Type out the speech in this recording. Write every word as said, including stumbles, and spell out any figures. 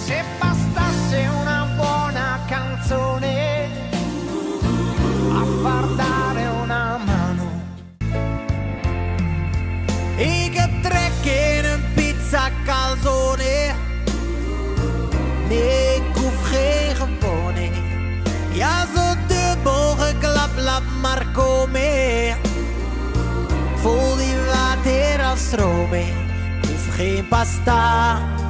Se bastasse una buona canzone a far dare una mano. Ik heb trek in een pizza calzone. Nee, ik hoef geen gewone. Ja, zo dubbel geklap, laat maar komen. Voel die water als stroom. Ik hoef geen pasta.